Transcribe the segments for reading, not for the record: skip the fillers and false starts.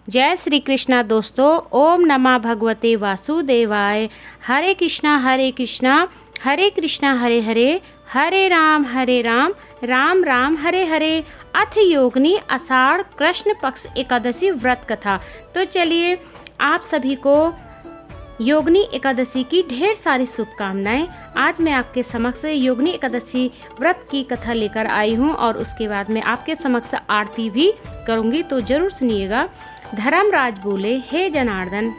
जय श्री कृष्णा दोस्तों। ओम नमः भगवते वासुदेवाय। हरे कृष्णा हरे कृष्णा हरे हरे, हरे राम राम राम हरे हरे। अथ योगिनी आषाढ़ कृष्ण पक्ष एकादशी व्रत कथा। तो चलिए आप सभी को योगिनी एकादशी की ढेर सारी शुभकामनाएं। आज मैं आपके समक्ष योगिनी एकादशी व्रत की कथा लेकर आई हूं और उसके बाद मैं आपके समक्ष आरती भी करूंगी, तो जरूर सुनिएगा। धर्मराज बोले, हे जनार्दन,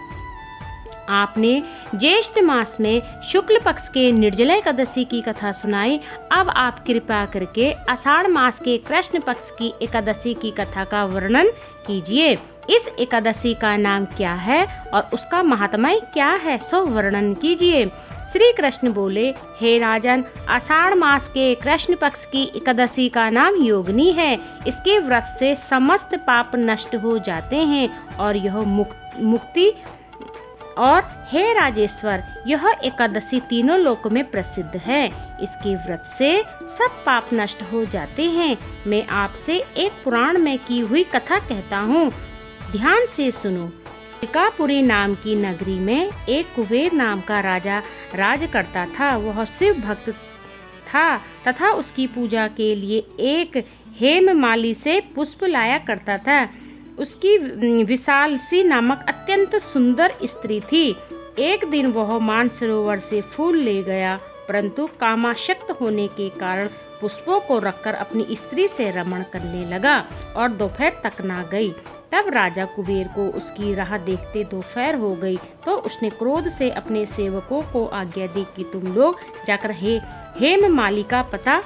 आपने ज्येष्ठ मास में शुक्ल पक्ष के निर्जला एकादशी की कथा सुनाई। अब आप कृपा करके आषाढ़ मास के कृष्ण पक्ष की एकादशी की कथा का वर्णन कीजिए। इस एकादशी का नाम क्या है और उसका महात्म्य क्या है, सो वर्णन कीजिए। श्री कृष्ण बोले, हे राजन, आषाढ़ मास के कृष्ण पक्ष की एकादशी का नाम योगिनी है। इसके व्रत से समस्त पाप नष्ट हो जाते हैं और यह मुक्ति और हे राजेश्वर, यह एकादशी तीनों लोकों में प्रसिद्ध है। इसके व्रत से सब पाप नष्ट हो जाते हैं। मैं आपसे एक पुराण में की हुई कथा कहता हूँ, ध्यान से सुनो। टिकापुरी नाम की नगरी में एक कुबेर नाम का राजा राज करता था। वह शिव भक्त था तथा उसकी पूजा के लिए एक हेममाली से पुष्प लाया करता था। उसकी विशालसी नामक अत्यंत सुंदर स्त्री थी। एक दिन वह मानसरोवर से फूल ले गया, परंतु कामाशक्त होने के कारण पुष्पों को रखकर अपनी स्त्री से रमण करने लगा और दोपहर तक ना गई। तब राजा कुबेर को उसकी राह देखते दोपहर हो गई, तो उसने क्रोध से अपने सेवकों को आज्ञा दी कि तुम लोग जाकर हेममाली का पता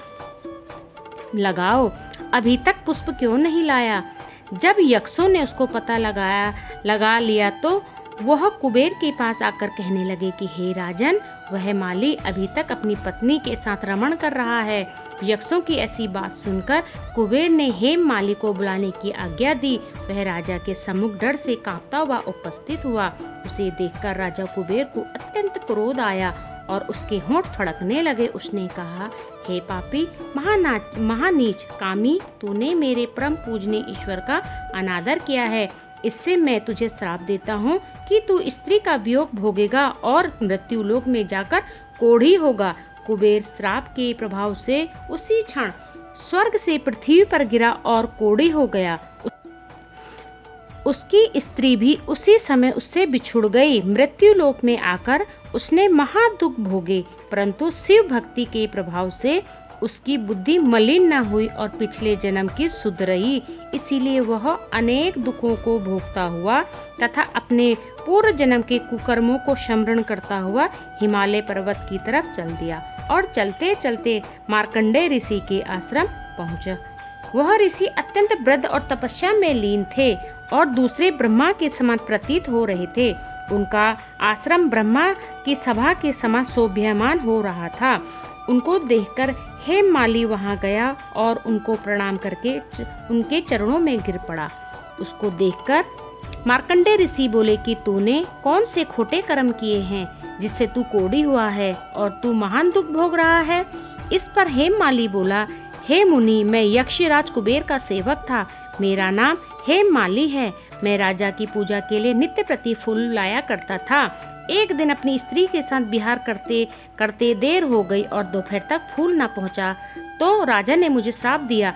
लगाओ, अभी तक पुष्प क्यों नहीं लाया। जब यक्षों ने उसको पता लगा लिया तो वह कुबेर के पास आकर कहने लगे कि हे राजन, वह माली अभी तक अपनी पत्नी के साथ रमण कर रहा है। यक्षों की ऐसी बात सुनकर कुबेर ने हेममाली को बुलाने की आज्ञा दी। वह राजा के सम्मुख डर से कांपता हुआ उपस्थित हुआ। उसे देखकर राजा कुबेर को अत्यंत क्रोध आया और उसके होंठ फड़कने लगे। उसने कहा, हे पापी महानीच कामी, तूने मेरे परम पूजनीय ईश्वर का अनादर किया है। इससे मैं तुझे श्राप देता हूँ कि तू स्त्री का वियोग भोगेगा और मृत्यु लोक में जाकर कोढ़ी होगा। कुबेर श्राप के प्रभाव से उसी क्षण स्वर्ग से पृथ्वी पर गिरा और कोढ़ी हो गया। उसकी स्त्री भी उसी समय उससे बिछुड़ गई। मृत्यु लोक में आकर उसने महादुख भोगे, परंतु शिव भक्ति के प्रभाव से उसकी बुद्धि मलिन न हुई और पिछले जन्म की सुध रही। इसीलिए वह अनेक दुखों को भोगता हुआ तथा अपने पूर्व जन्म के कुकर्मों को स्मरण करता हुआ हिमालय पर्वत की तरफ चल दिया और चलते चलते मार्कंडेय ऋषि के आश्रम पहुंचा। वह ऋषि अत्यंत वृद्ध और तपस्या में लीन थे और दूसरे ब्रह्मा के समान प्रतीत हो रहे थे। उनका आश्रम ब्रह्मा की सभा के समान शोभ्यमान हो रहा था। उनको देखकर हेममाली वहां गया और उनको प्रणाम करके उनके चरणों में गिर पड़ा। उसको देखकर मार्कंडेय ऋषि बोले कि तूने कौन से खोटे कर्म किए हैं जिससे तू कोढ़ी हुआ है और तू महान दुख भोग रहा है। इस पर हेममाली बोला, हे मुनि, मैं यक्षराज कुबेर का सेवक था। मेरा नाम हेममाली है। मैं राजा की पूजा के लिए नित्य प्रति फूल लाया करता था। एक दिन अपनी स्त्री के साथ विहार करते करते देर हो गई और दोपहर तक फूल न पहुंचा, तो राजा ने मुझे श्राप दिया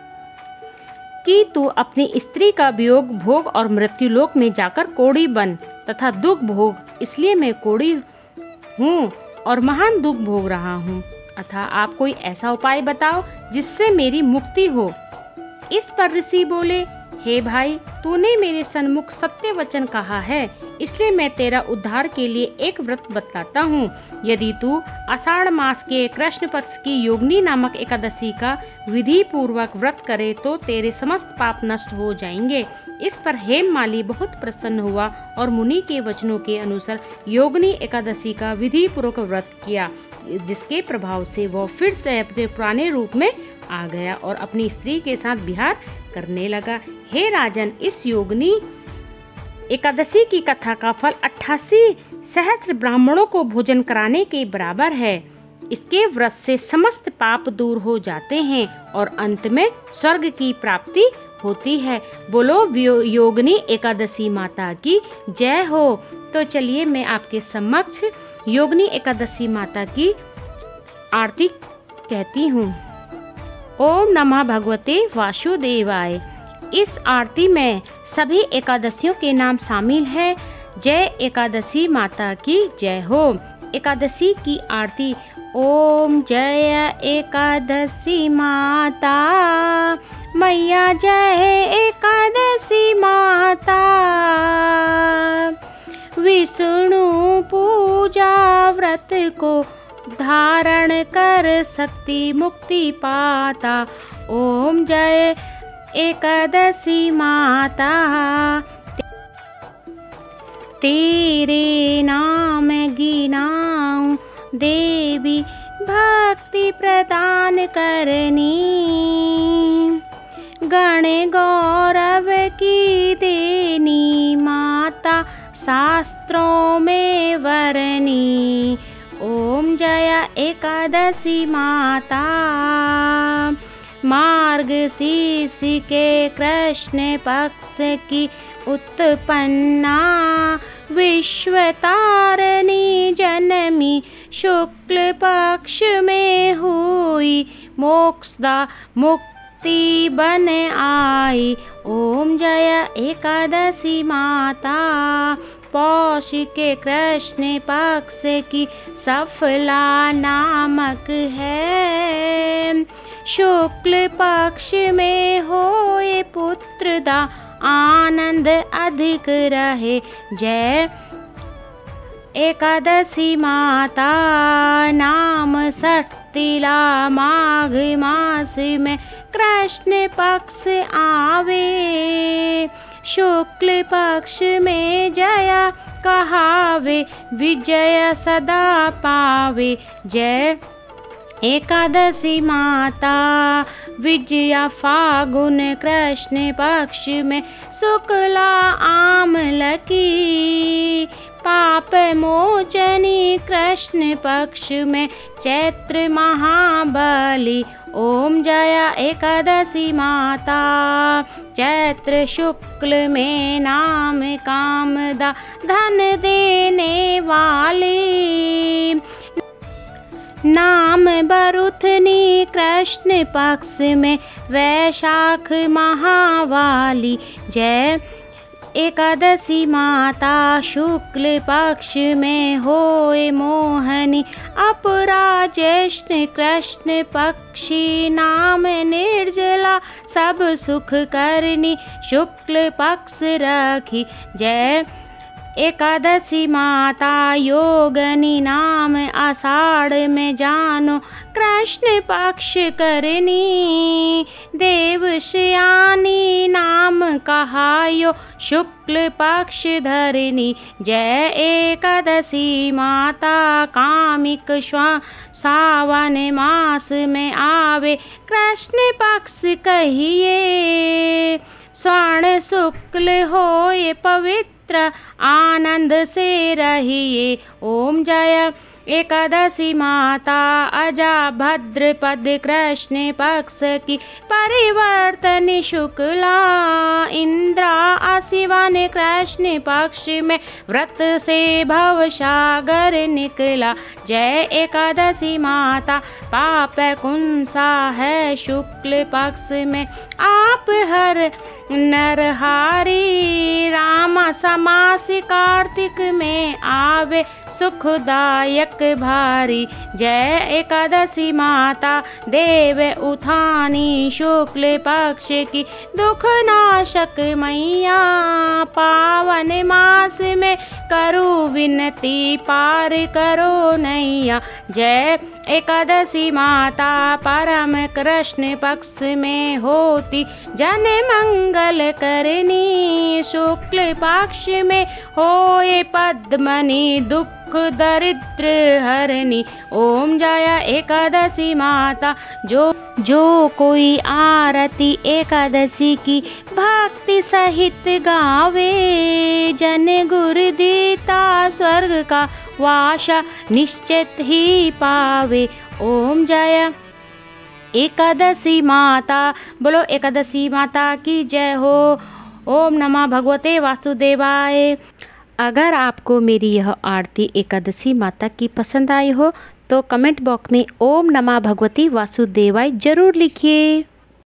कि तू अपनी स्त्री का वियोग भोग और मृत्यु लोक में जाकर कोढ़ी बन तथा दुख भोग। इसलिए मैं कोढ़ी हूँ और महान दुख भोग रहा हूँ। अतः आप कोई ऐसा उपाय बताओ जिससे मेरी मुक्ति हो। इस पर ऋषि बोले, हे भाई, तूने मेरे सन्मुख सत्य वचन कहा है, इसलिए मैं तेरा उद्धार के लिए एक व्रत बतलाता हूँ। यदि तू आषाढ़ मास के कृष्ण पक्ष की योगिनी नामक एकादशी का विधि पूर्वक व्रत करे तो तेरे समस्त पाप नष्ट हो जाएंगे। इस पर हेममाली बहुत प्रसन्न हुआ और मुनि के वचनों के अनुसार योगिनी एकादशी का विधि पूर्वक व्रत किया, जिसके प्रभाव से वह फिर से अपने पुराने रूप में आ गया और अपनी स्त्री के साथ विहार करने लगा। हे राजन, इस योगिनी एकादशी की कथा का फल 88 सहस्त्र ब्राह्मणों को भोजन कराने के बराबर है। इसके व्रत से समस्त पाप दूर हो जाते हैं और अंत में स्वर्ग की प्राप्ति होती है। बोलो योगिनी एकादशी माता की जय हो। तो चलिए मैं आपके समक्ष योगिनी एकादशी माता की आरती कहती हूँ। ओम नमः भगवते वासुदेवाय। इस आरती में सभी एकादशियों के नाम शामिल है। जय एकादशी माता की जय हो। एकादशी की आरती। ओम जय एकादशी माता मैया, जय एकादशी माता। विष्णु पूजा व्रत को धारण कर शक्ति मुक्ति पाता। ओम जय एकादशी माता। तेरे नाम गिनाऊं देवी, भक्ति प्रदान करनी। गण गौरव की देनी माता, शास्त्रों में वरनी। ओम जय एकादशी माता। मार्गशीर्ष के कृष्ण पक्ष की उत्पन्ना, विश्व तारिणी जन्मी, शुक्ल पक्ष में हुई, मोक्षदा मुक्ति बन आई। ओम जय एकादशी माता। पौष के कृष्ण पक्ष की सफला नामक है, शुक्ल पक्ष में होए पुत्रदा, आनंद अधिक रहे। जय एकादशी माता। नाम षष्ठीला माघ मास में कृष्ण पक्ष आवे, शुक्ल पक्ष में जया कहावे, विजय सदा पावे। जय एकादशी माता। विजया फागुन कृष्ण पक्ष में शुक्ला आमल की, पाप मोचनी कृष्ण पक्ष में चैत्र महाबली। ओम जय एकादशी माता। चैत्र शुक्ल में नाम कामदा, धन देने वाली, नाम बरुथनी कृष्ण पक्ष में वैशाख महावाली। जय एकादशी माता। शुक्ल पक्ष में होए मोहनी, अपरा ज्येष्ठ कृष्ण पक्षी, नाम निर्जला सब सुख करनी, शुक्ल पक्ष रखी। जय एकादशी माता। योगनी नाम आषाढ़ में जानो, कृष्ण पक्ष करनी, देवशयानी नाम कहायो, शुक्ल पक्ष धरनी। जय एकादशी माता। कामिक सावन मास में आवे, कृष्ण पक्ष कहिए, स्वर्ण शुक्ल होए पवित्र, आनंद से रहिए। ओम जय एकादशी माता। अजा भद्र पद कृष्ण पक्ष की परिवर्तन शुक्ला, इंद्रा आशिवान कृष्ण पक्ष में व्रत से भव सागर निकला। जय एकादशी माता। पाप कुंसा है शुक्ल पक्ष में, आप हर नरहारी, रामा समास कार्तिक में आवे, सुखदायक भारी। जय एकादशी माता। देव उठानी शुक्ल पक्ष की, दुख नाशक मैया, पावन मास में करूँ विनती, पार करो नैया। जय एकादशी माता। परम कृष्ण पक्ष में होती, जन मंगल करनी, शुक्ल पक्ष में होए पद्मनी, दुख दरिद्र हरनी। ओम जय एकादशी माता। जो कोई आरती एकादशी की भक्ति सहित गावे, जन गुरु देता स्वर्ग का वासा निश्चित ही पावे। ओम जय एकादशी माता, बोलो एकादशी माता की जय हो। ओम नमः भगवते वासुदेवाय। अगर आपको मेरी यह आरती एकादशी माता की पसंद आई हो तो कमेंट बॉक्स में ओम नमः भगवती वासुदेवाय जरूर लिखिए।